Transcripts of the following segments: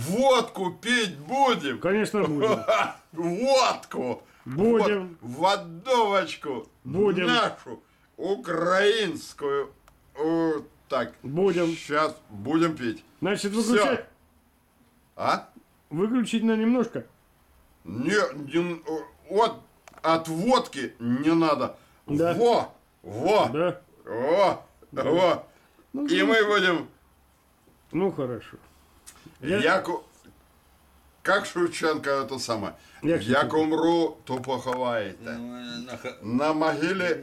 водку пить будем? Конечно, будем. Водку. Будем. Вот, водовочку. Будем. Нашу украинскую. Так. Будем. Сейчас будем пить. Значит, Всё. выключать. А? Выключить на немножко. Вот от водки не надо. Да. Во. Да? Во. Ну, И мы будем... Ну, хорошо. Как Шевченко это самое? Як Як умру, то поховаєте. На могилі...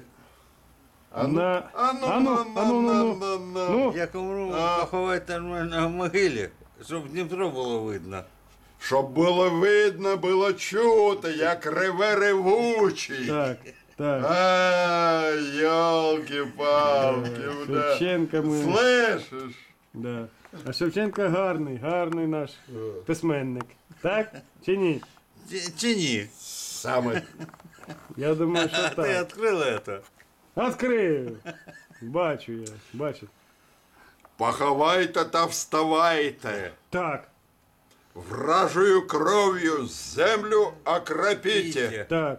Ну, Як умру, поховати нормально на могилі, щоб Дніпро було видно. Щоб було видно, було чути, як реве ревучий. так, так. Ай, ёлки-палки, да. Шевченко ми. Слышиш? Да. А Шевченко гарний наш письменник. Так? Чи ні? Чи ні? Саме. Я думаю, що Ти так. відкрила це? Відкрив. Бачу я, бачу. Поховайте та вставайте. Так, Вражою кров'ю землю окропіте. так.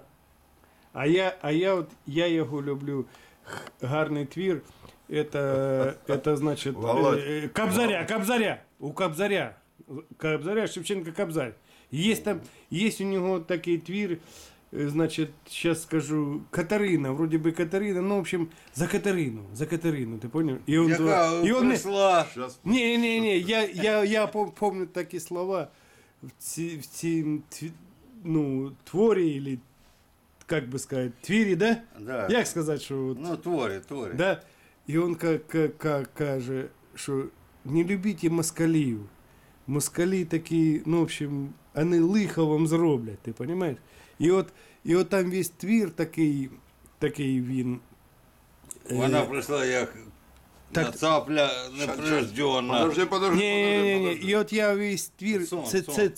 Я його люблю. Гарний твір. Это значит Володь. Кобзаря. У Кобзаря. Шевченко Кобзарь. Есть у него такой твір, значит, сейчас скажу, Катерина, вроде бы Катерина, ну, в общем, за Катерину, ты понял? И он, Яка прийшла. Щас. Не, я помню такие слова в цім творі, или, как бы сказать, твірі, да? Да. Як сказать, что вот, Ну, творі. да? И он каже, що не любите москалів. Москалі такі, ну, в общем, вони лихо вам зроблять, ти розумієш? І от там весь твір такий він. Вона прийшла як Так. цапля неприрожденна. Подожди. Ні. І от я весь твір. Сон.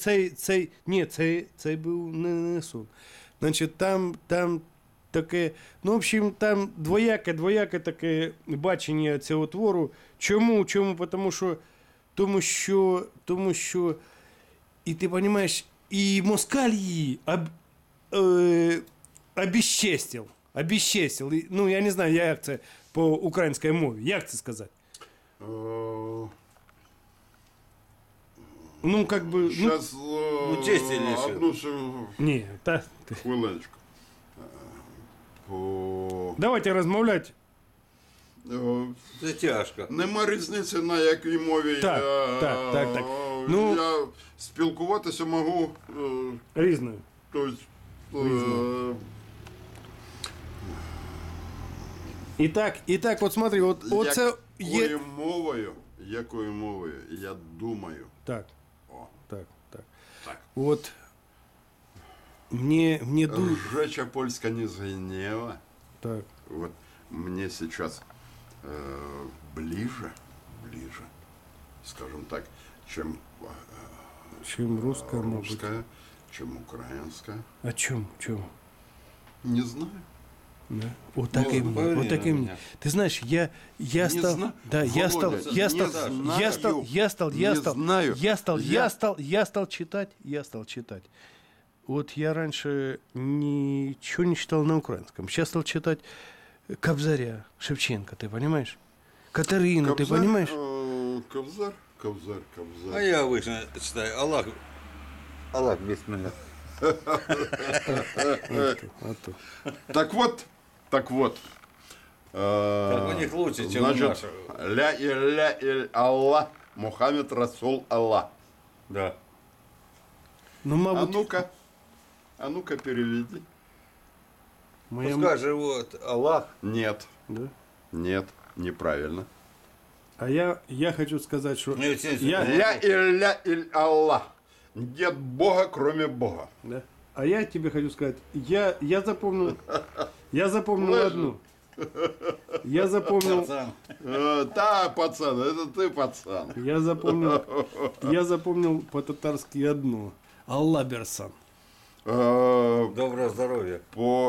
Цей був не сон. Значить, там таке, ну, в общем, там двояке таке бачення цього твору. Чому? Тому що, і ти розумієш, і москаль її обіщестив. Ну, я не знаю, як це по українській мові. Як це сказати? Ну, как бы... Сейчас честь лишит. одну Ні, хвилиночку. Давайте розмовляти. Це тяжко. Нема різниці, на якій мові Так. Ну, я спілкуватися можу. Різною. Тобто, І так, от смотри, оце є... Якою мовою, я думаю. Так. О. Так. Так. От мне дуже... Жеча польська не згнєва. Так. Вот мне сейчас ближе, скажем так, чем Чим русская, мабуть. русская, чем украинская. А чому? Не знаю. Да. Вот так и мне. поверь Вот так и на мне. меня. Ты знаешь, я Не стал, знаю. да, я стал, Володя, я не стал, знаю. я стал, я стал, я Не стал, знаю. я стал читать. Вот я раньше ничего не читал на украинском. Сейчас стал читать Кобзаря, Шевченко, ты понимаешь? Катерину, ты понимаешь? Кобзар. А я обычно читаю Аллах без меня. А то. Так вот. Так у них лучше, чем у значит, наших. ля илля Аллах, Мухаммед Расул Аллах. Да. Ну, А мабуть, ну-ка переведи. моя... Пускай живет Аллах. Нет, Да? неправильно. А я хочу сказать, что... Ну, Я... Ля илля Аллах. Нет Бога, кроме Бога. Да. А я тебе хочу сказать, я запомнил Слышишь? одну. Я запомнил, Пацан. Да, пацан, это ты, пацан. я запомнил по-татарски одно. Алла Берсан. Доброго здоровья.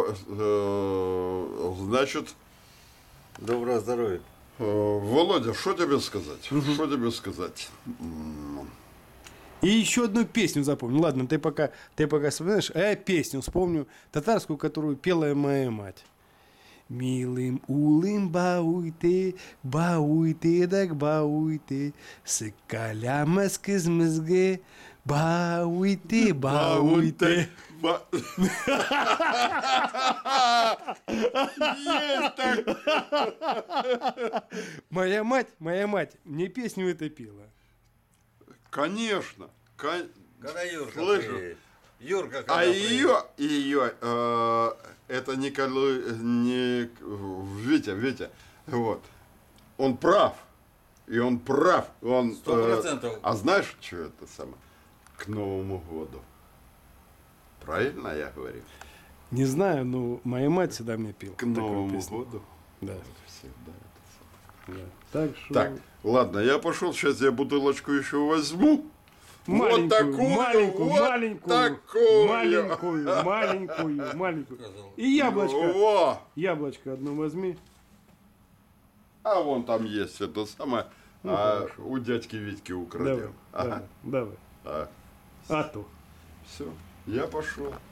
Значит, Доброго здоровья. Володя, что тебе сказать? И еще одну песню запомню. Ладно, ты пока вспоминаешь, а я песню вспомню, татарскую, которую пела моя мать. Милым улым бауйте, так бауйте, сыкаля мызкыз мызгы, бауйте. Есть так. Моя мать мне песню это пела. Конечно. Когда Юрка Слышу. приедет? Юрка, когда А приедет? ее, это не Витя, вот. Он прав. И он прав. Он, 100%. а знаешь, что это самое? К Новому году. Правильно я говорю? Не знаю, но моя мать всегда мне пела. К такую Новому песню. году. Да, Всегда это самое. да. Так что... Так, ладно, я пошел, сейчас я бутылочку еще возьму. Маленькую, вот такую, маленькую, вот маленькую, такую. маленькую. И яблочко. Во! Яблочко одно возьми. А вон там есть это самое. Ну, хорошо. У дядьки Витьки Давай, украдем. давай. А, А то. все, я пошел.